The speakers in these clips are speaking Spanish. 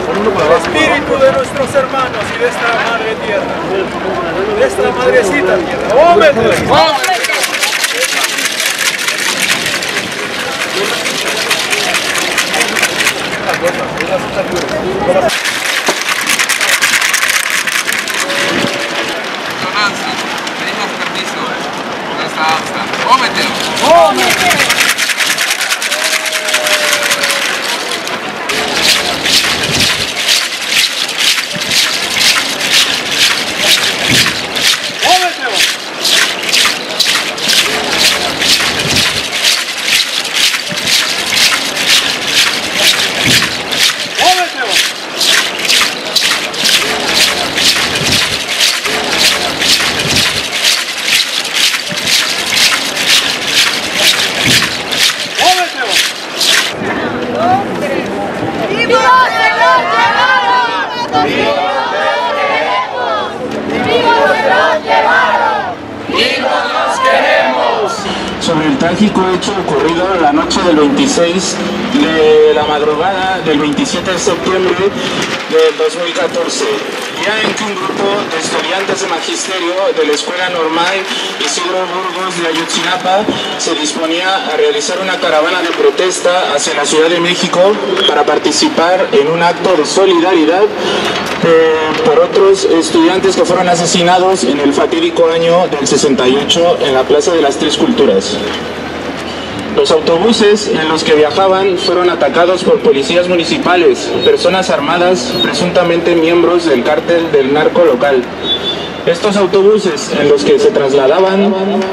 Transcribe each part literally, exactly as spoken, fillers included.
el espíritu de nuestros hermanos y de esta madre tierra, de esta madrecita tierra. ¡Ómete! Pedimos permiso de esta alza. ¡Ómetelo! ¡Ómetelo! Sobre el trágico hecho ocurrido la noche del veintiséis de la madrugada del veintisiete de septiembre del dos mil catorce, día en que un grupo de estudiantes de magisterio de la Escuela Normal Isidro Burgos de Ayotzinapa se disponía a realizar una caravana de protesta hacia la Ciudad de México para participar en un acto de solidaridad eh, por otros estudiantes que fueron asesinados en el fatídico año del sesenta y ocho en la Plaza de las Tres Culturas. Los autobuses en los que viajaban fueron atacados por policías municipales, personas armadas, presuntamente miembros del cártel del narco local. Estos autobuses en los que se trasladaban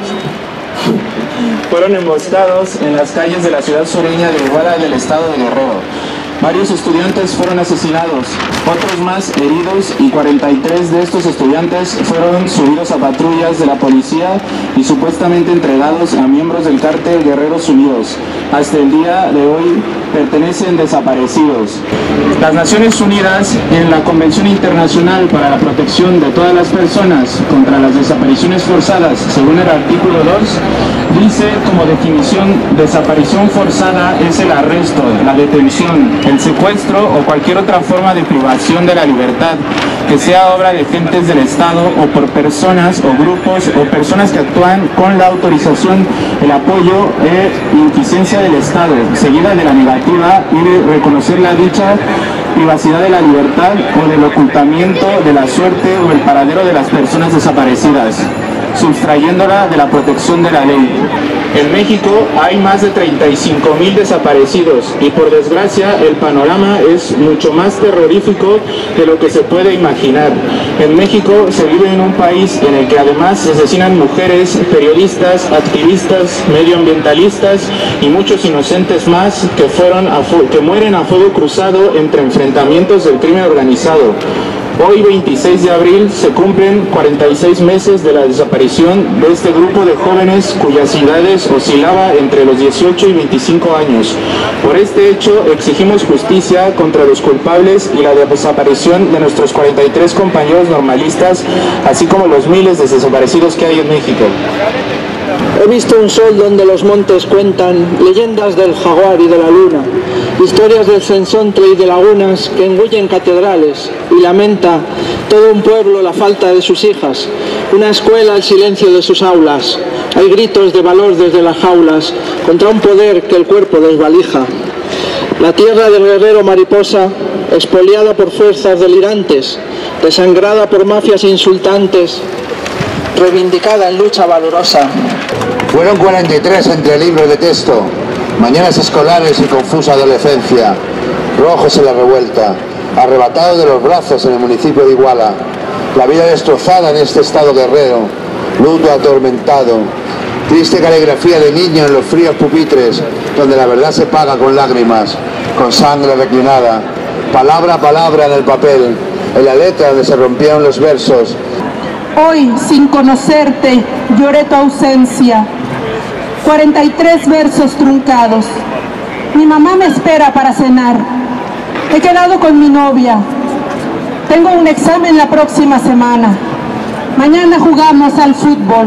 fueron emboscados en las calles de la ciudad sureña de Iguala del estado de Guerrero. Varios estudiantes fueron asesinados, otros más heridos, y cuarenta y tres de estos estudiantes fueron subidos a patrullas de la policía y supuestamente entregados a miembros del cártel Guerreros Unidos. Hasta el día de hoy pertenecen desaparecidos. Las Naciones Unidas, en la Convención Internacional para la Protección de todas las personas contra las desapariciones forzadas, según el artículo dos, dice como definición: desaparición forzada es el arresto, la detención, el secuestro o cualquier otra forma de privación de la libertad que sea obra de agentes del Estado o por personas o grupos o personas que actúan con la autorización, el apoyo e inquiescencia del Estado, seguida de la negativa y de reconocer la dicha privacidad de la libertad o del ocultamiento de la suerte o el paradero de las personas desaparecidas, sustrayéndola de la protección de la ley. En México hay más de treinta y cinco mil desaparecidos y por desgracia el panorama es mucho más terrorífico de lo que se puede imaginar. En México se vive en un país en el que además se asesinan mujeres, periodistas, activistas, medioambientalistas y muchos inocentes más que, fueron a que mueren a fuego cruzado entre enfrentamientos del crimen organizado. Hoy, veintiséis de abril, se cumplen cuarenta y seis meses de la desaparición de este grupo de jóvenes cuyas edades oscilaba entre los dieciocho y veinticinco años. Por este hecho, exigimos justicia contra los culpables y la desaparición de nuestros cuarenta y tres compañeros normalistas, así como los miles de desaparecidos que hay en México. He visto un sol donde los montes cuentan leyendas del jaguar y de la luna, historias del sensontle y de lagunas que engullen catedrales, y lamenta todo un pueblo la falta de sus hijas, una escuela el silencio de sus aulas. Hay gritos de valor desde las jaulas contra un poder que el cuerpo desvalija. La tierra del guerrero mariposa, expoliada por fuerzas delirantes, desangrada por mafias insultantes, reivindicada en lucha valorosa. Fueron cuarenta y tres entre libros de texto, mañanas escolares y confusa adolescencia, rojos en la revuelta, arrebatados de los brazos en el municipio de Iguala, la vida destrozada en este estado guerrero, luto atormentado, triste caligrafía de niño en los fríos pupitres, donde la verdad se paga con lágrimas, con sangre reclinada, palabra a palabra en el papel, en la letra donde se rompieron los versos. Hoy, sin conocerte, lloré tu ausencia. cuarenta y tres versos truncados. Mi mamá me espera para cenar. He quedado con mi novia. Tengo un examen la próxima semana. Mañana jugamos al fútbol.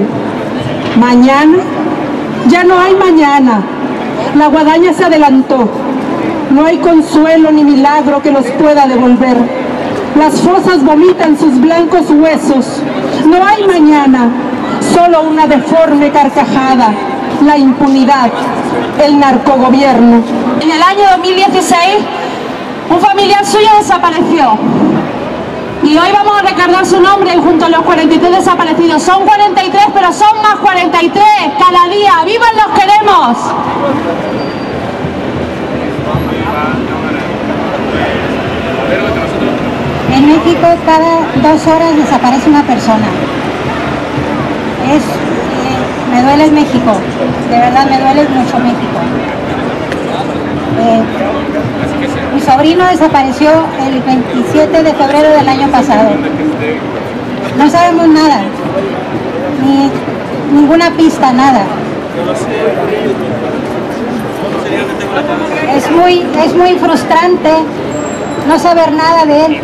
¿Mañana? Ya no hay mañana. La guadaña se adelantó. No hay consuelo ni milagro que los pueda devolver. Las fosas vomitan sus blancos huesos. No hay mañana, solo una deforme carcajada. La impunidad, el narcogobierno. En el año dos mil dieciséis, un familiar suyo desapareció. Y hoy vamos a recordar su nombre junto a los cuarenta y tres desaparecidos. Son cuarenta y tres, pero son más cuarenta y tres cada día. ¡Vivan los queremos! En México cada dos horas desaparece una persona. Es, eh, me duele México, de verdad me duele mucho México. Eh, mi sobrino desapareció el veintisiete de febrero del año pasado. No sabemos nada, ni ninguna pista, nada. Es muy, es muy frustrante no saber nada de él.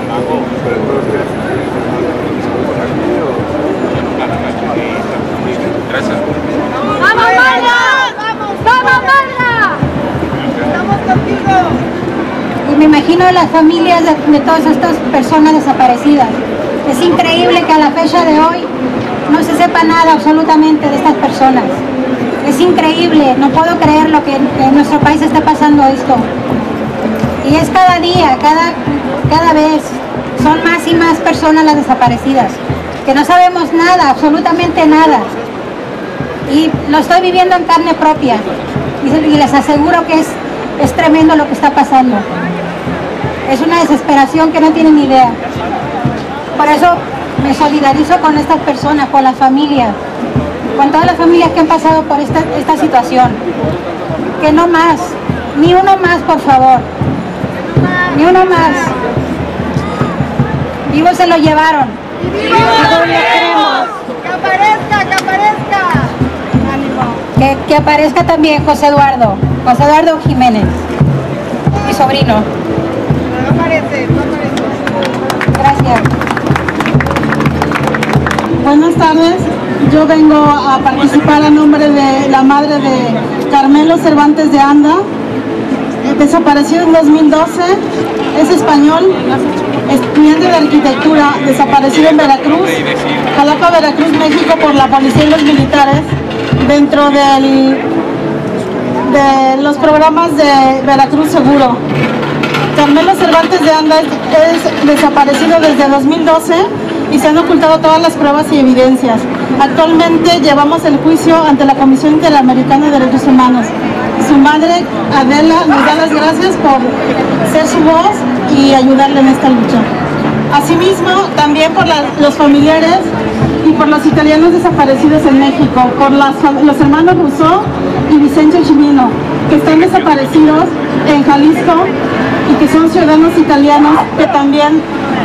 ¡Vamos, Marga! ¡Vamos, Marga! ¡Estamos contigo! Y me imagino las familias de, de todas estas personas desaparecidas. Es increíble que a la fecha de hoy no se sepa nada absolutamente de estas personas. Es increíble, no puedo creer lo que, que en nuestro país está pasando esto. Y es cada día, cada, cada vez, son más y más personas las desaparecidas, que no sabemos nada, absolutamente nada. Y lo estoy viviendo en carne propia, y, y les aseguro que es, es tremendo lo que está pasando. Es una desesperación que no tienen ni idea. Por eso me solidarizo con estas personas, con las familias, con todas las familias que han pasado por esta, esta situación. Que no más, ni uno más, por favor. Ni uno más. Vivos se lo llevaron. ¡Vivos lo queremos! ¡Que aparezca, que aparezca! Que, que aparezca también José Eduardo, José Eduardo Jiménez, mi sobrino. No aparece, no aparece. Gracias. Buenas tardes, yo vengo a participar a nombre de la madre de Carmelo Cervantes de Anda, desaparecido en dos mil doce, es español, estudiante de arquitectura, desaparecido en Veracruz, Jalapa, Veracruz, México, por la policía y los militares, dentro del, de los programas de Veracruz Seguro. Carmelo Cervantes de Anda es, es desaparecido desde dos mil doce y se han ocultado todas las pruebas y evidencias. Actualmente llevamos el juicio ante la Comisión Interamericana de Derechos Humanos. Su madre, Adela, nos da las gracias por ser su voz y ayudarle en esta lucha. Asimismo, también por la, los familiares y por los italianos desaparecidos en México, por las, los hermanos Rousseau y Vicencio Chimino, que están desaparecidos en Jalisco y que son ciudadanos italianos que también,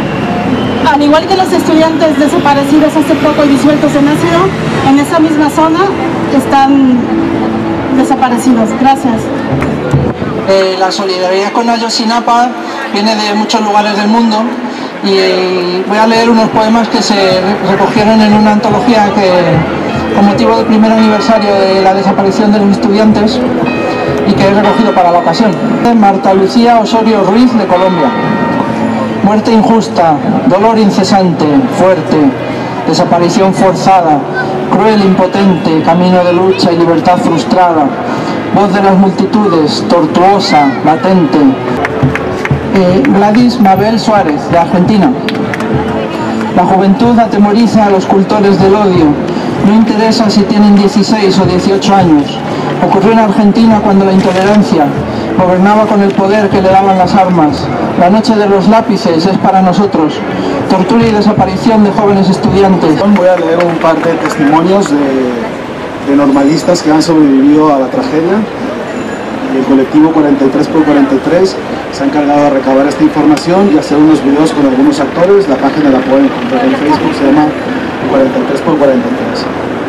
al igual que los estudiantes desaparecidos hace poco y disueltos en ácido, en esa misma zona están desaparecidos. Gracias. Eh, la solidaridad con Ayotzinapa viene de muchos lugares del mundo y voy a leer unos poemas que se recogieron en una antología que, con motivo del primer aniversario de la desaparición de los estudiantes, y que he recogido para la ocasión. Marta Lucía Osorio Ruiz, de Colombia. Muerte injusta, dolor incesante, fuerte, desaparición forzada, cruel, impotente, camino de lucha y libertad frustrada, voz de las multitudes, tortuosa, latente. Eh, Gladys Mabel Suárez, de Argentina. La juventud atemoriza a los cultores del odio, no interesa si tienen dieciséis o dieciocho años. Ocurrió en Argentina cuando la intolerancia gobernaba con el poder que le daban las armas. La noche de los lápices es para nosotros. Tortura y desaparición de jóvenes estudiantes. Voy a leer un par de testimonios de, de normalistas que han sobrevivido a la tragedia. El colectivo cuarenta y tres por cuarenta y tres se ha encargado de recabar esta información y hacer unos videos con algunos actores. La página la pueden encontrar en Facebook, se llama cuarenta y tres por cuarenta y tres.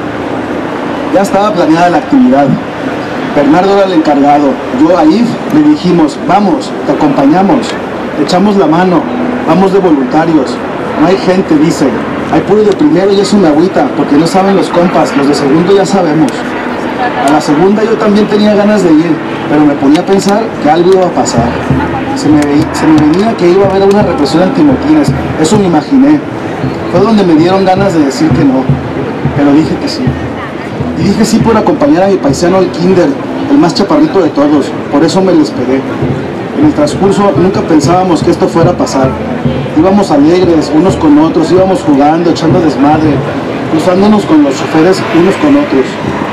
Ya estaba planeada la actividad. Bernardo era el encargado. Yo a Yves le dijimos, vamos, te acompañamos, te echamos la mano, vamos de voluntarios. No hay gente, dice. Hay puro de primero y es una agüita, porque no saben los compas, los de segundo ya sabemos. A la segunda yo también tenía ganas de ir, pero me ponía a pensar que algo iba a pasar. Se me, se me venía que iba a haber una represión antimotines, eso me imaginé. Fue donde me dieron ganas de decir que no, pero dije que sí. Y dije sí por acompañar a mi paisano al kinder, el más chaparrito de todos, por eso me les pegué. En el transcurso nunca pensábamos que esto fuera a pasar. Íbamos alegres unos con otros, íbamos jugando, echando desmadre, cruzándonos con los choferes unos con otros.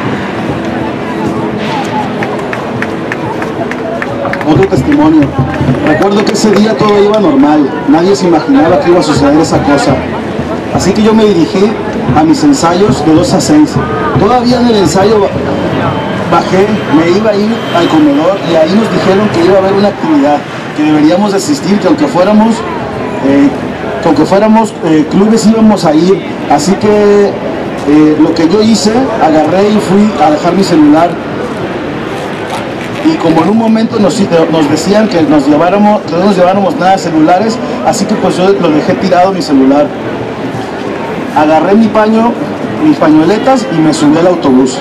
Otro testimonio. Recuerdo que ese día todo iba normal, nadie se imaginaba que iba a suceder esa cosa. Así que yo me dirigí a mis ensayos de dos a seis. Todavía en el ensayo bajé, me iba a ir al comedor y ahí nos dijeron que iba a haber una actividad, que deberíamos asistir, que aunque fuéramos, eh, que aunque fuéramos eh, clubes íbamos a ir. Así que eh, lo que yo hice, agarré y fui a dejar mi celular. Y como en un momento nos, nos decían que, nos lleváramos, que no nos lleváramos nada de celulares, así que pues yo lo dejé tirado mi celular. Agarré mi paño, mis pañueletas y me subí al autobús.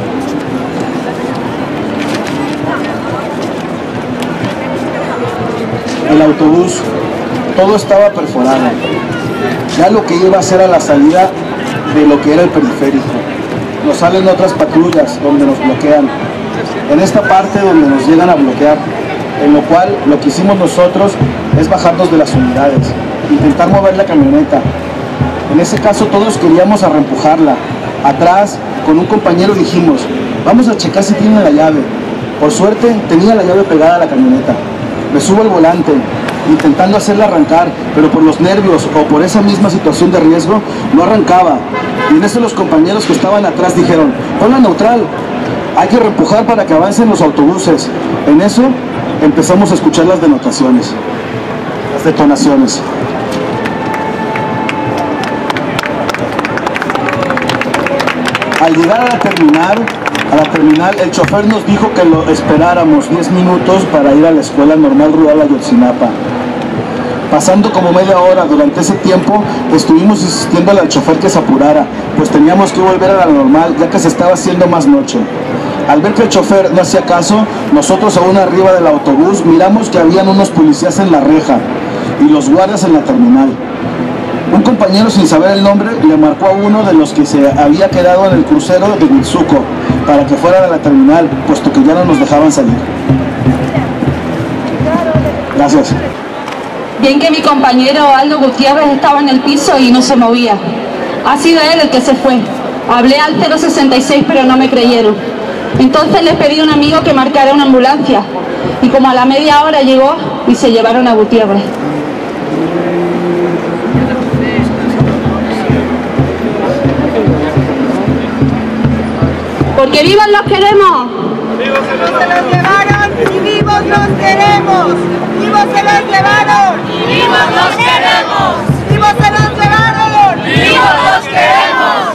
El autobús, todo estaba perforado. Ya lo que iba a ser a la salida de lo que era el periférico. Nos salen otras patrullas donde nos bloquean. En esta parte donde nos llegan a bloquear, en lo cual lo que hicimos nosotros es bajarnos de las unidades, intentar mover la camioneta. En ese caso todos queríamos a reempujarla. Atrás, con un compañero dijimos, vamos a checar si tiene la llave. Por suerte, tenía la llave pegada a la camioneta. Me subo al volante, intentando hacerla arrancar, pero por los nervios o por esa misma situación de riesgo, no arrancaba. Y en eso los compañeros que estaban atrás dijeron, ponla neutral, hay que reempujar para que avancen los autobuses. En eso empezamos a escuchar las denotaciones, las detonaciones. Al llegar a la terminal, a la terminal, el chofer nos dijo que lo esperáramos diez minutos para ir a la Escuela Normal Rural Ayotzinapa. Pasando como media hora durante ese tiempo, estuvimos insistiendo al chofer que se apurara, pues teníamos que volver a la normal, ya que se estaba haciendo más noche. Al ver que el chofer no hacía caso, nosotros aún arriba del autobús miramos que habían unos policías en la reja y los guardias en la terminal. Un compañero, sin saber el nombre, le marcó a uno de los que se había quedado en el crucero de Huitzuco para que fuera de la terminal, puesto que ya no nos dejaban salir. Gracias. Bien que mi compañero Aldo Gutiérrez estaba en el piso y no se movía. Ha sido él el que se fue. Hablé al cero sesenta y seis pero no me creyeron. Entonces les pedí a un amigo que marcara una ambulancia y como a la media hora llegó y se llevaron a Gutiérrez. Porque vivos los queremos. ¡Vivos se los llevaron y vivos los queremos! ¡Vivos se los llevaron y vivos los queremos! ¡Vivos se los llevaron y vivos los queremos!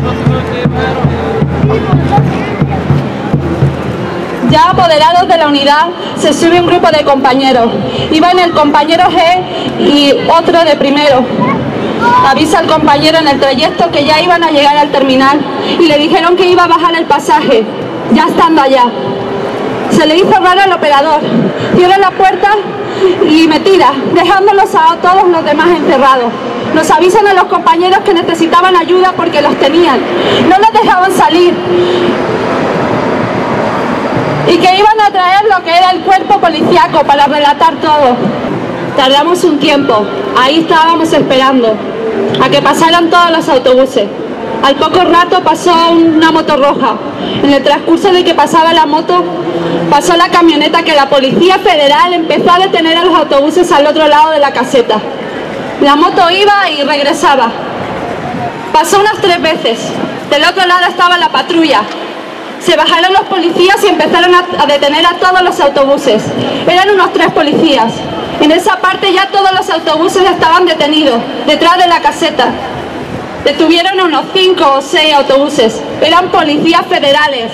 Ya apoderados de la unidad, se sube un grupo de compañeros. Iban el compañero G y otro de primero. Avisa al compañero en el trayecto que ya iban a llegar al terminal y le dijeron que iba a bajar el pasaje, ya estando allá. Se le hizo raro al operador, cierra la puerta y me tira, dejándolos a todos los demás encerrados. Nos avisan a los compañeros que necesitaban ayuda porque los tenían, no los dejaban salir y que iban a traer lo que era el cuerpo policíaco para relatar todo. Tardamos un tiempo, ahí estábamos esperando a que pasaran todos los autobuses. Al poco rato pasó una moto roja. En el transcurso de que pasaba la moto, pasó la camioneta que la Policía Federal empezó a detener a los autobuses al otro lado de la caseta. La moto iba y regresaba. Pasó unas tres veces. Del otro lado estaba la patrulla. Se bajaron los policías y empezaron a, a detener a todos los autobuses. Eran unos tres policías. En esa parte ya todos los autobuses estaban detenidos, detrás de la caseta. Detuvieron unos cinco o seis autobuses. Eran policías federales.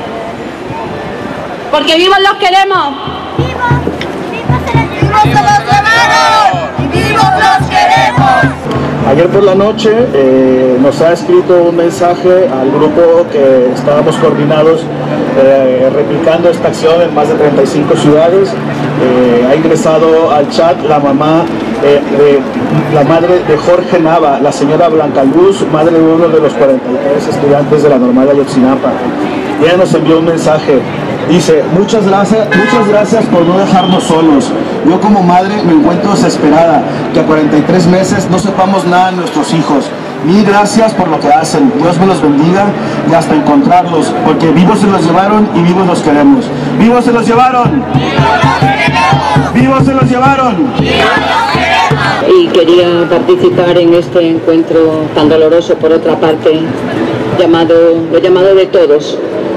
Porque vivos los queremos. ¡Vivos! ¡Vivos se los llevaron! ¡Y vivos los queremos! Ayer por la noche eh, nos ha escrito un mensaje al grupo que estábamos coordinados eh, replicando esta acción en más de treinta y cinco ciudades. Eh, ha ingresado al chat la mamá, eh, de, la madre de Jorge Nava, la señora Blanca Luz, madre de uno de los cuarenta y tres estudiantes de la Normal de Ayotzinapa. Y ella nos envió un mensaje. Dice, muchas gracias, muchas gracias por no dejarnos solos. Yo como madre me encuentro desesperada, que a cuarenta y tres meses no sepamos nada de nuestros hijos. Mil gracias por lo que hacen, Dios me los bendiga y hasta encontrarlos, porque vivos se los llevaron y vivos los queremos. ¡Vivos se los llevaron! ¡Vivos se los llevaron! Y quería participar en este encuentro tan doloroso, por otra parte, llamado, lo llamado de todos.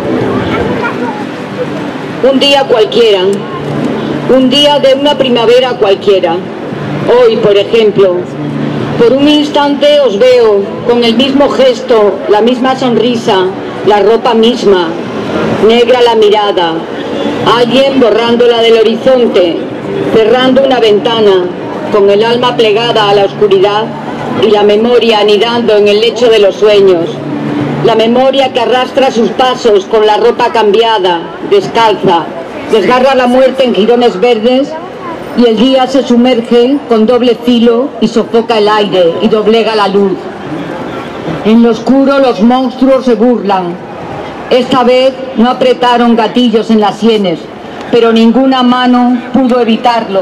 Un día cualquiera, un día de una primavera cualquiera. Hoy, por ejemplo, por un instante os veo con el mismo gesto, la misma sonrisa, la ropa misma, negra la mirada, alguien borrándola del horizonte, cerrando una ventana, con el alma plegada a la oscuridad y la memoria anidando en el lecho de los sueños. La memoria que arrastra sus pasos con la ropa cambiada, descalza, desgarra la muerte en jirones verdes y el día se sumerge con doble filo y sofoca el aire y doblega la luz. En lo oscuro los monstruos se burlan. Esta vez no apretaron gatillos en las sienes, pero ninguna mano pudo evitarlo.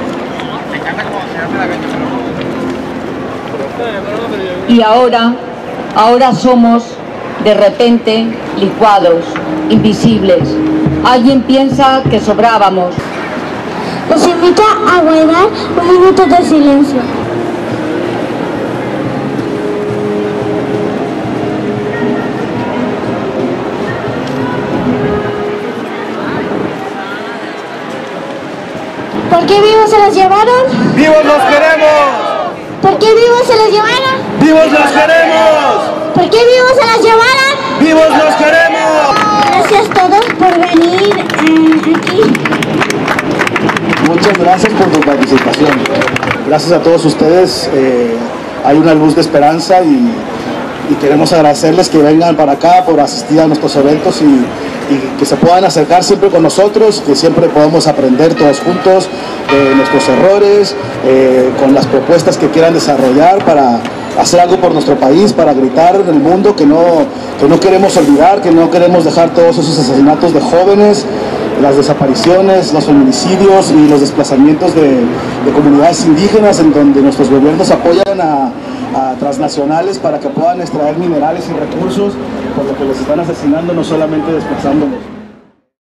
Y ahora, ahora somos de repente licuados, invisibles. Alguien piensa que sobrábamos. Los invito a guardar un minuto de silencio. ¿Por qué vivos se los llevaron? ¡Vivos los queremos! ¿Por qué vivos se los llevaron? ¡Vivos los queremos! ¿Por qué vivos se los llevaron? ¡Vivos los queremos! Gracias a todos por venir eh, aquí. Muchas gracias por tu participación. Gracias a todos ustedes. Eh, hay una luz de esperanza y, y queremos agradecerles que vengan para acá por asistir a nuestros eventos y, y que se puedan acercar siempre con nosotros, que siempre podamos aprender todos juntos de nuestros errores, eh, con las propuestas que quieran desarrollar para hacer algo por nuestro país, para gritar en el mundo que no, que no queremos olvidar, que no queremos dejar todos esos asesinatos de jóvenes, las desapariciones, los feminicidios y los desplazamientos de, de comunidades indígenas, en donde nuestros gobiernos apoyan a, a transnacionales para que puedan extraer minerales y recursos, por lo que les están asesinando, no solamente desplazándolos.